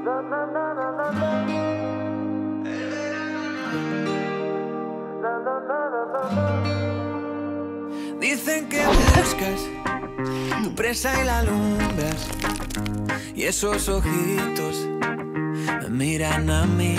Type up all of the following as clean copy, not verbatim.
Dicen que buscas tu presa y la alumbras, y esos ojitos me miran a mí.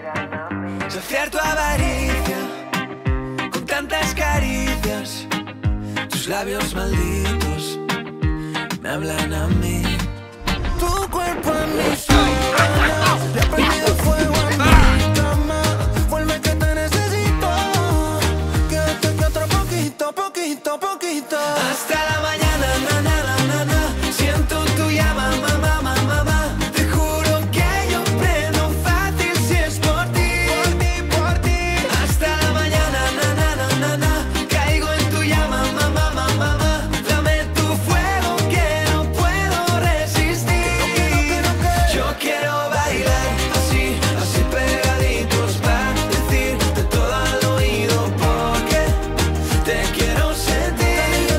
Saciar tu avaricia con tantas caricias, tus labios malditos me hablan a mí. Tu cuerpo en mis sábanas, le he prendido fuego a mi cama. Vuelve que te necesito, quédate que otro poquito, poquito, poquito. Hasta la mañana, na, na, na, na, na. Siento tu llama, mamá, mamá, mamá. Te juro que yo prendo fácil si es por ti, por ti, por ti. Hasta la mañana, na, na, na, na, na. Caigo en tu llama, mamá, mamá, mamá. Dame tu fuego que no puedo resistir. Yo quiero bailar así, así pegaditos para decirte todo al oído porque te quiero sentir.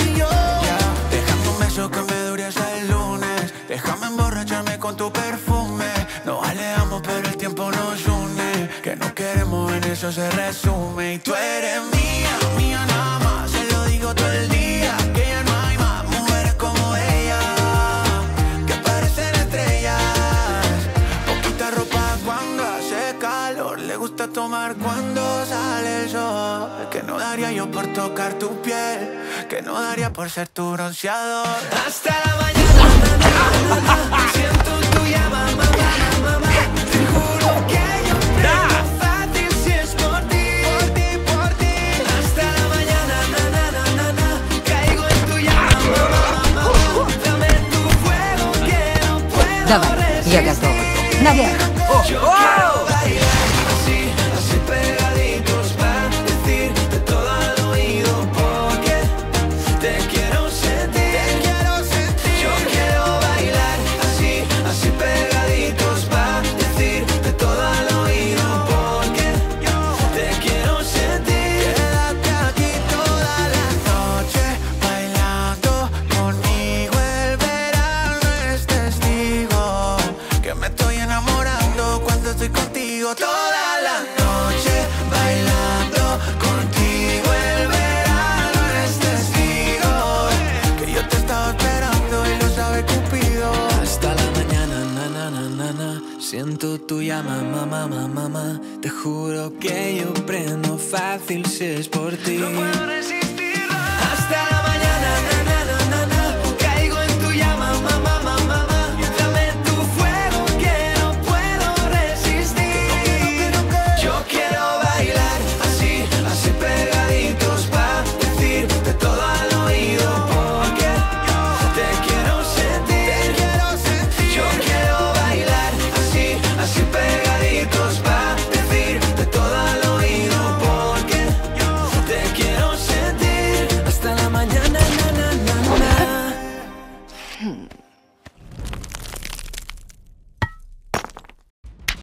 Déjame un beso que me dure hasta el lunes. Déjame emborracharme con tu perfume. Nos alejamos pero el tiempo nos une. Que no queremos en eso se resume. Y tú eres mía, mía nada más. Se lo digo todo el día. Que ya no hay más mujeres como ella, que parecen estrellas. Poquita ropa cuando hace calor. Le gusta tomar cuando sale el sol. Que no daría yo por tocar tu piel, que no daría por ser tu bronceador. Hasta la mañana, na, na, na, na. Siento tu llama, mamá, mamá. Te juro que yo prendo fácil si es por ti, por ti, por ti. Hasta la mañana, na, na, na, na, na. Caigo en tu llama, mamá, mamá. Dame tu fuego que no puedo Давай, я готова. resistir. Наверх. Yo quiero bailar así, así pegaditos para decirte todo al oído porque te quiero sentir, te quiero sentir. Yo quiero bailar así, así pegaditos para decirte todo al oído porque te quiero sentir. Quédate aquí toda la noche bailando conmigo. El verano es testigo que me estoy enamorando cuando estoy contigo. Toda la noche bailando contigo. El verano es testigo que yo te estaba esperando y lo sabe Cupido. Hasta la mañana, na, na, na, na, na. Siento tu llama, mamá, mamá, mamá. Te juro que yo prendo fácil si es por ti. No puedo resistir.